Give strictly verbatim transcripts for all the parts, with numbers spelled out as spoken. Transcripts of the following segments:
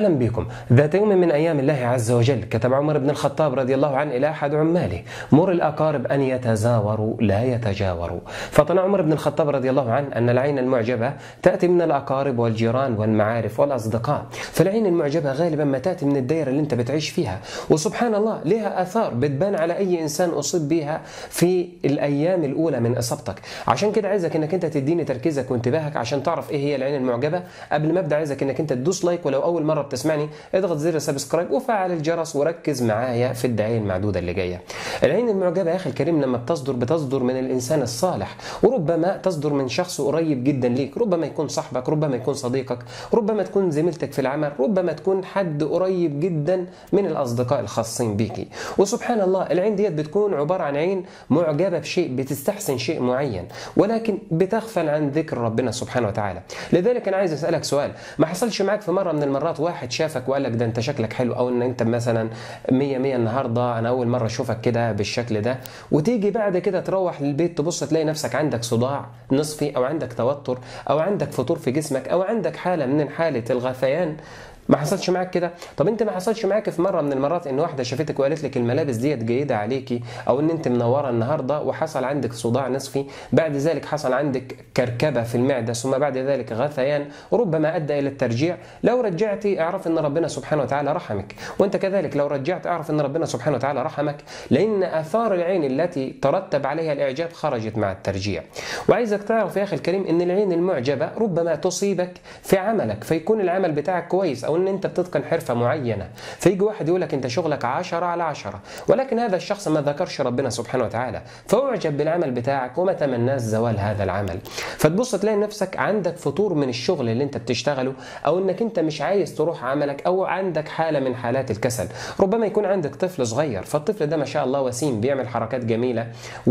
أهلا بكم. ذات يوم من أيام الله عز وجل كتب عمر بن الخطاب رضي الله عنه إلى أحد عماله: مر الأقارب أن يتزاوروا لا يتجاوروا. فطلع عمر بن الخطاب رضي الله عنه أن العين المعجبة تأتي من الأقارب والجيران والمعارف والأصدقاء، فالعين المعجبة غالبا ما تأتي من الدائرة اللي أنت بتعيش فيها، وسبحان الله لها آثار بتبان على أي إنسان أصيب بها في الأيام الأولى من إصابتك. عشان كده عايزك إنك أنت تديني تركيزك وانتباهك عشان تعرف إيه هي العين المعجبة. قبل ما أبدأ عايزك إنك أنت تدوس لايك، ولو أول مرة بتسمعني اضغط زر سبسكرايب وفعل الجرس وركز معايا في الدقائق المعدودة اللي جاية. العين المعجبة يا أخي الكريم لما بتصدر بتصدر من الإنسان الصالح، وربما تصدر من شخص قريب جدا ليك، ربما يكون صاحبك، ربما يكون صديقك، ربما تكون زميلتك في العمل، ربما تكون حد قريب جدا من الأصدقاء الخاصين بيكي. وسبحان الله العين ديت بتكون عبارة عن عين معجبة بشيء، بتستحسن شيء معين، ولكن بتغفل عن ذكر ربنا سبحانه وتعالى. لذلك أنا عايز أسألك سؤال: ما حصلش معاك في مرة من المرات واحد شافك وقال لك ده انت شكلك حلو، او ان انت مثلا مية مية النهارده، انا اول مره اشوفك كده بالشكل ده، وتيجي بعد كده تروح للبيت تبص تلاقي نفسك عندك صداع نصفي، او عندك توتر، او عندك فتور في جسمك، او عندك حاله من حاله الغثيان؟ ما حصلش معاك كده؟ طب انت ما حصلش معاك في مره من المرات ان واحده شافتك وقالت لك الملابس ديت جيده عليكي، او ان انت منوره النهارده وحصل عندك صداع نصفي، بعد ذلك حصل عندك كركبه في المعده، ثم بعد ذلك غثيان ربما ادى الى الترجيع؟ لو رجعتي اعرف ان ربنا سبحانه وتعالى رحمك، وانت كذلك لو رجعت اعرف ان ربنا سبحانه وتعالى رحمك، لان اثار العين التي ترتب عليها الاعجاب خرجت مع الترجيع. وعايزك تعرف يا اخي الكريم ان العين المعجبه ربما تصيبك في عملك، فيكون العمل بتاعك كويس، او ان انت بتتقن حرفه معينه، فيجي واحد يقول لك انت شغلك عشرة على عشرة، ولكن هذا الشخص ما ذكرش ربنا سبحانه وتعالى، فاعجب بالعمل بتاعك وما تمناش زوال هذا العمل، فتبص تلاقي نفسك عندك فتور من الشغل اللي انت بتشتغله، او انك انت مش عايز تروح عملك، او عندك حاله من حالات الكسل. ربما يكون عندك طفل صغير، فالطفل ده ما شاء الله وسيم، بيعمل حركات جميله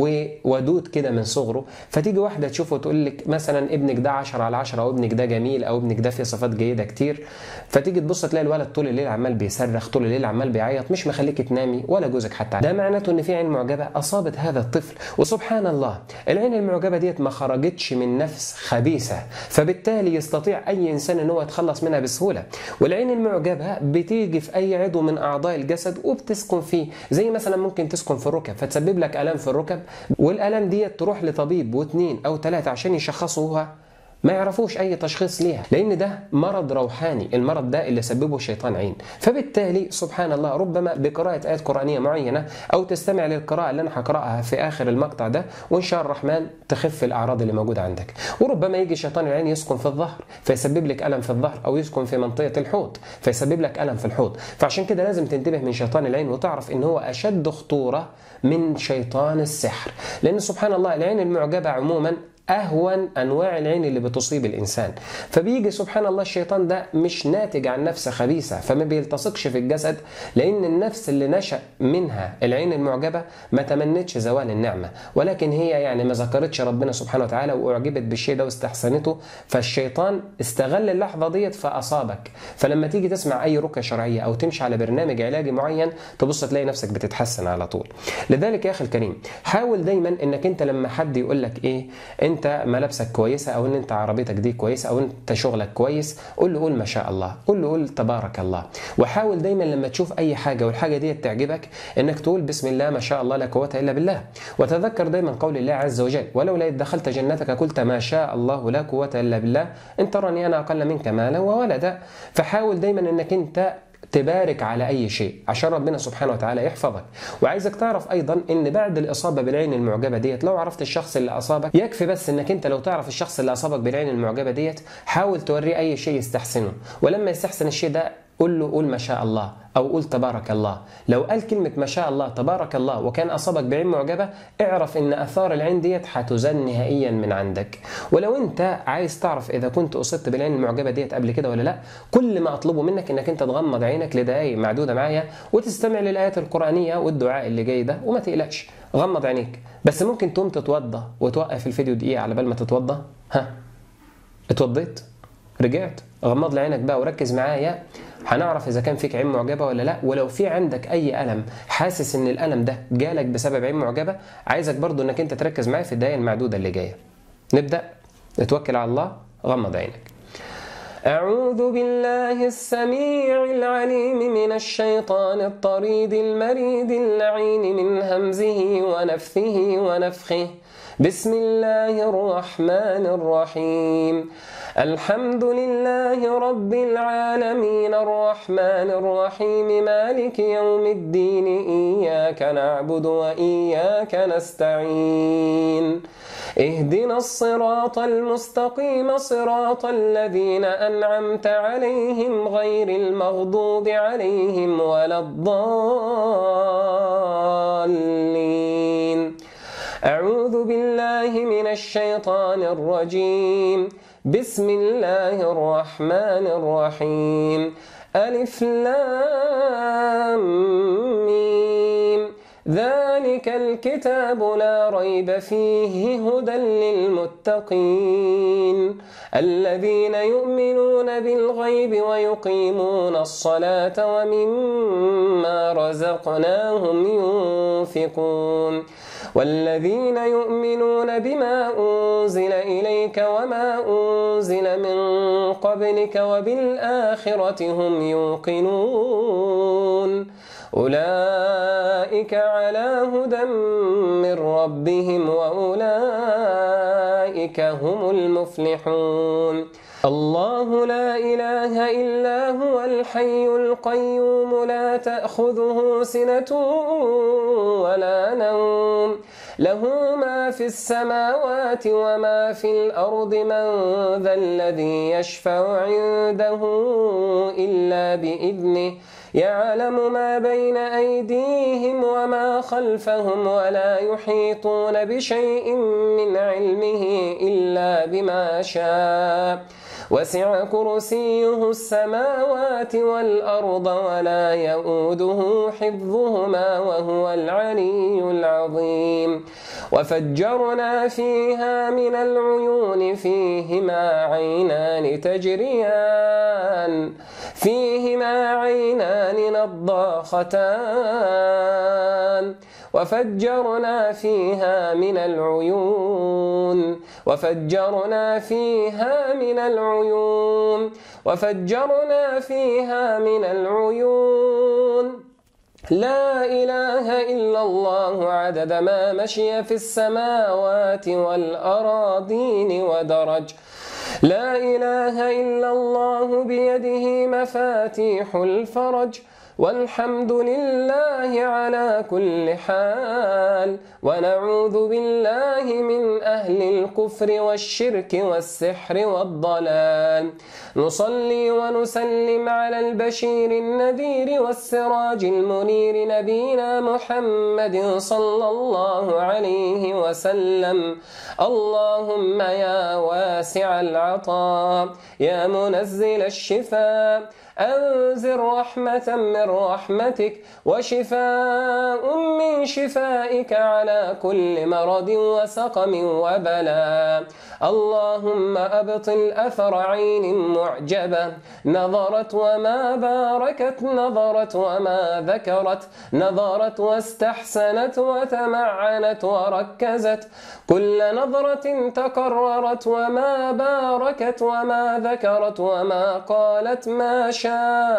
وودود كده من صغره، فتيجي واحده تشوفه وتقول لك مثلا ابنك ده عشرة على عشرة، او ابنك ده جميل، او ابنك ده فيه صفات جيده كتير، فتيجي تبص تلاقي الولد طول الليل عمال بيصرخ، طول الليل عمال بيعيط، مش مخليك تنامي ولا جوزك حتى. ده معناته ان في عين معجبه اصابت هذا الطفل. وسبحان الله العين المعجبه ديت ما خرجتش من نفس خبيثه، فبالتالي يستطيع اي انسان ان هو يتخلص منها بسهوله. والعين المعجبه بتيجي في اي عضو من اعضاء الجسد وبتسكن فيه، زي مثلا ممكن تسكن في الركب فتسبب لك الام في الركب، والالام ديت تروح لطبيب واثنين او ثلاثه عشان يشخصوها، ما يعرفوش اي تشخيص ليها، لان ده مرض روحاني، المرض ده اللي سببه شيطان عين. فبالتالي سبحان الله ربما بقراءة آيات قرآنية معينة، او تستمع للقراءة اللي انا هقراها في اخر المقطع ده، وان شاء الرحمن تخف الاعراض اللي موجودة عندك. وربما يجي شيطان العين يسكن في الظهر فيسبب لك الم في الظهر، او يسكن في منطقة الحوض فيسبب لك الم في الحوض. فعشان كده لازم تنتبه من شيطان العين، وتعرف ان هو اشد خطورة من شيطان السحر، لان سبحان الله العين المعجبة عموما أهون أنواع العين اللي بتصيب الإنسان. فبيجي سبحان الله الشيطان ده مش ناتج عن نفس خبيثة، فما بيلتصقش في الجسد، لأن النفس اللي نشأ منها العين المعجبة ما تمنتش زوال النعمة، ولكن هي يعني ما ذكرتش ربنا سبحانه وتعالى وأعجبت بالشيء ده واستحسنته، فالشيطان استغل اللحظة ديت فأصابك. فلما تيجي تسمع أي رقية شرعية أو تمشي على برنامج علاجي معين، تبص تلاقي نفسك بتتحسن على طول. لذلك يا أخي الكريم حاول دايما إنك أنت لما حد يقول لك إيه انت ملابسك كويسه، او ان انت عربيتك دي كويسه، او انت شغلك كويس، قول له قول ما شاء الله، قول له قول تبارك الله. وحاول دايما لما تشوف اي حاجه والحاجه دي تعجبك انك تقول بسم الله ما شاء الله لا قوه الا بالله. وتذكر دايما قول الله عز وجل: ولولا دخلت جنتك قلت ما شاء الله لا قوه الا بالله ان ترني انا اقل منك مالا وولدا. فحاول دايما انك انت تبارك على أي شيء عشان ربنا سبحانه وتعالى يحفظك. وعايزك تعرف أيضا إن بعد الإصابة بالعين المعجبة ديت، لو عرفت الشخص اللي أصابك، يكفي بس إنك أنت لو تعرف الشخص اللي أصابك بالعين المعجبة ديت، حاول توريه أي شيء يستحسنه، ولما يستحسن الشيء ده قل له قول ما شاء الله، أو قول تبارك الله. لو قال كلمة ما شاء الله تبارك الله وكان أصابك بعين معجبة، اعرف إن أثار العين ديت هتزال نهائيا من عندك. ولو أنت عايز تعرف إذا كنت أصبت بالعين المعجبة ديت قبل كده ولا لا، كل ما أطلبه منك إنك أنت تغمض عينك لدقائق معدودة معايا وتستمع للآيات القرآنية والدعاء اللي جاي ده، وما تقلقش، غمض عينيك. بس ممكن تقوم تتوضى وتوقف الفيديو دقيقة على بال ما تتوضى. ها اتوضيت؟ رجعت؟ غمض لي عينك بقى وركز معايا، هنعرف اذا كان فيك عين معجبه ولا لا. ولو في عندك اي الم، حاسس ان الالم ده جالك بسبب عين معجبه، عايزك برضو انك انت تركز معايا في الدقايق المعدوده اللي جايه. نبدا، نتوكل على الله، غمض عينك. أعوذ بالله السميع العليم من الشيطان الطريد المريد اللعين من همزه ونفثه ونفخه. بسم الله الرحمن الرحيم. الحمد لله رب العالمين الرحمن الرحيم مالك يوم الدين إياك نعبد وإياك نستعين اهدنا الصراط المستقيم صراط الذين أنعمت عليهم غير المغضوب عليهم ولا الضالين. أعوذ بالله من الشيطان الرجيم. بسم الله الرحمن الرحيم. ألف لام ميم ذلك الكتاب لا ريب فيه هدى للمتقين الذين يؤمنون بالغيب ويقيمون الصلاة ومما رزقناهم ينفقون والذين يؤمنون بما أنزل إليك وما أنزل من قبلك وبالآخرة هم يوقنون أولئك على هدى من ربهم وأولئك هم المفلحون. الله لا إله إلا هو الحي القيوم لا تأخذه سنة ولا نوم له ما في السماوات وما في الأرض من ذا الذي يشفع عنده إلا بإذنه يعلم ما بين أيديهم وما خلفهم ولا يحيطون بشيء من علمه إلا بما شاء وسع كرسيه السماوات والأرض ولا يؤوده حفظهما وهو العلي العظيم. وفجرنا فيها من العيون فيهما عينان تجريان فيهما عينان نضاختان وفجرنا فيها من العيون وفجرنا فيها من العيون وفجرنا فيها من العيون لا إله إلا الله عدد ما مشي في السماوات والأراضين ودرج لا إله إلا الله بيده مفاتيح الفرج والحمد لله على كل حال ونعوذ بالله من أهل الكفر والشرك والسحر والضلال. نصلي ونسلم على البشير النذير والسراج المنير نبينا محمد صلى الله عليه وسلم. اللهم يا واسع العطاء يا منزل الشفاء أنزل رحمة من رحمتك وشفاء من شفائك على كل مرض وسقم وبلاء. اللهم أبطل أثر عين معجبة نظرت وما باركت نظرت وما ذكرت نظرت واستحسنت وتمعنت وركزت كل نظرة تكررت وما باركت وما ذكرت وما قالت ما شاء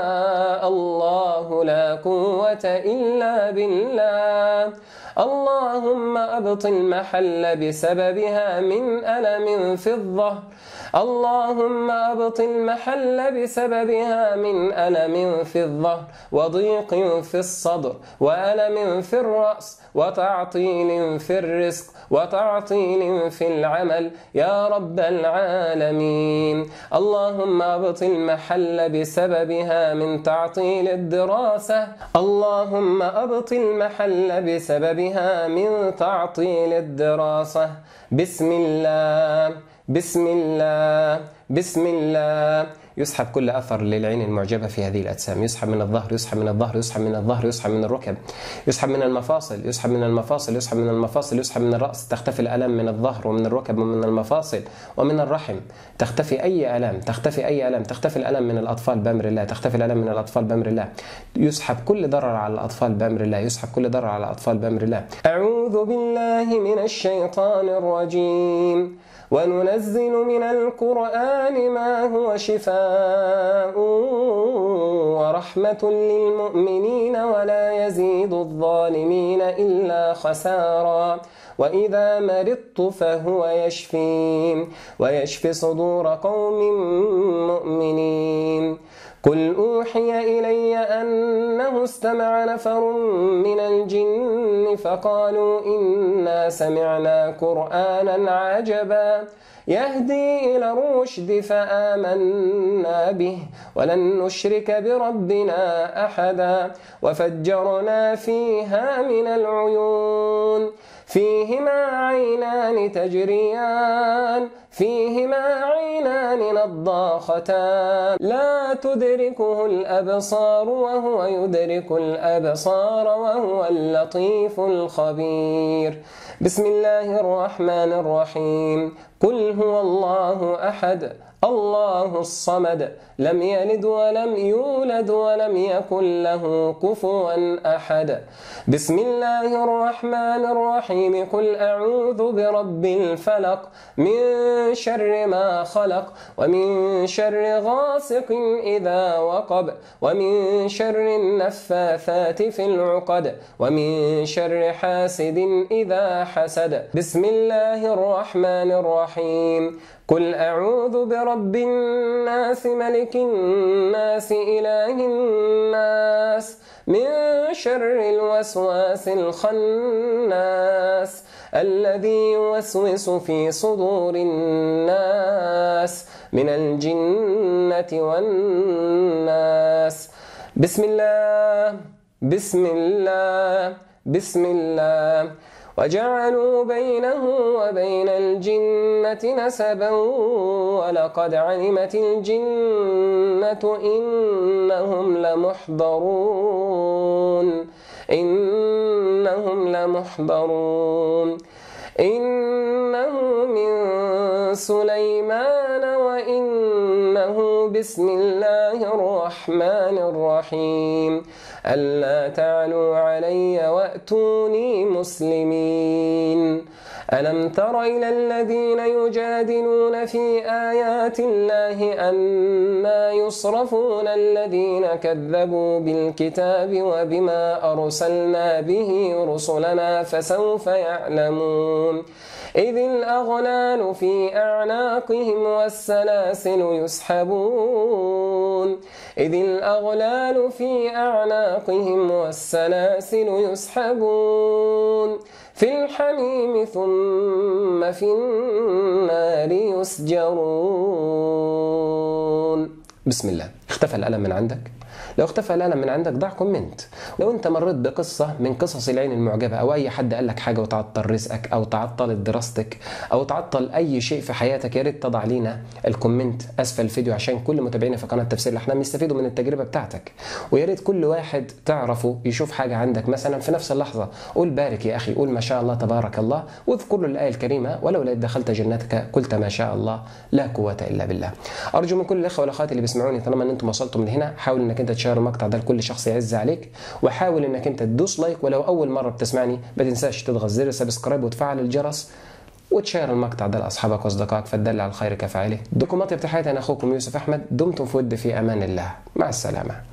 الله لا قوة إلا بالله. اللهم أبطل محل بسببها من ألم في الظهر اللهم أبطل محل بسببها من ألم في الظهر وضيق في الصدر وألم في الرأس وتعطيل في الرزق وتعطيل في العمل يا رب العالمين. اللهم أبطل محل بسببها من تعطيل الدراسة اللهم أبطل محل بسببها من تعطيل الدراسة. بسم الله بسم الله بسم الله. يسحب كل أثر للعين المعجبة في هذه الأجسام، يسحب من الظهر يسحب من الظهر يسحب من الظهر يسحب من الركب يسحب من المفاصل يسحب من المفاصل يسحب من المفاصل يسحب من الرأس، تختفي الألم من الظهر ومن الركب ومن المفاصل ومن الرحم، تختفي أي ألم تختفي أي ألم تختفي الألم من الأطفال بأمر الله تختفي الألم من الأطفال بأمر الله. يسحب كل ضرر على الأطفال بأمر الله يسحب كل ضرر على الأطفال بأمر الله. أعوذ بالله من الشيطان الرجيم. وننزل من القرآن ما هو شفاء وشفاء ورحمة للمؤمنين ولا يزيد الظالمين إلا خسارا وإذا مرضت فهو يشفين ويشفي صدور قوم مؤمنين. قل أوحي إلي أنه استمع نفر من الجن فقالوا إنا سمعنا قرآنا عجبا يهدي إلى الرشد فآمنا به ولن نشرك بربنا أحدا وفجرنا فيها من العيون فيهما عينان تجريان فيهما عينان نضاختان لا تدركه الأبصار وهو يدرك الأبصار وهو اللطيف الخبير. بسم الله الرحمن الرحيم. قل هو الله أحد الله الصمد لم يلد ولم يولد ولم يكن له كفوا أحد. بسم الله الرحمن الرحيم. قل أعوذ برب الفلق من شر ما خلق ومن شر غاسق إذا وقب ومن شر النفاثات في العقد ومن شر حاسد إذا حسد. بسم الله الرحمن الرحيم. قل أعوذ برب الناس ملك الناس إله الناس من شر الوسواس الخناس الذي يوسوس في صدور الناس من الجنة والناس. بسم الله بسم الله بسم الله. وجعلوا بينه وبين الجنة نسبا ولقد علمت الجنة إنهم لمحضرون إنهم لمحضرون. إنه من سليمان وإنه بسم الله الرحمن الرحيم. ألا تعلوا علي وأتوني مسلمين. ألم تر إلى الذين يجادلون في آيات الله أنا يصرفون الذين كذبوا بالكتاب وبما أرسلنا به رسلنا فسوف يعلمون. إذ الأغلال في أعناقهم والسلاسل يسحبون إذ الأغلال في أعناقهم والسلاسل يسحبون في الحميم ثم في النار يسجرون. بسم الله. اختفى الألم من عندك؟ لو اختفى الألم من عندك ضع كومنت. لو انت مريت بقصة من قصص العين المعجبة او اي حد قال لك حاجة وتعطل رزقك او تعطلت دراستك او تعطل اي شيء في حياتك، يا ريت تضع لينا الكومنت اسفل الفيديو عشان كل متابعينا في قناة تفسير الاحلام يستفيدوا من التجربة بتاعتك. ويا ريت كل واحد تعرفه يشوف حاجة عندك مثلا في نفس اللحظة قول بارك يا اخي، قول ما شاء الله تبارك الله، واذكر له الآية الكريمة ولولا إذ دخلت جنتك قلت ما شاء الله لا قوة الا بالله. ارجو من كل الاخوة والاخوات اللي بيسمعوني طالما ان انتم وصلتم لهنا حاول انك انت تشير المقطع ده لكل شخص يعز عليك، وحاول انك انت تدوس لايك، ولو اول مره بتسمعني ما تنساش تضغط زر سبسكرايب وتفعل الجرس وتشير المقطع ده لاصحابك واصدقائك فالدل على الخير كفاعله. دكم اطيب تحياتي، انا اخوكم يوسف احمد، دمتم في ود في امان الله، مع السلامه.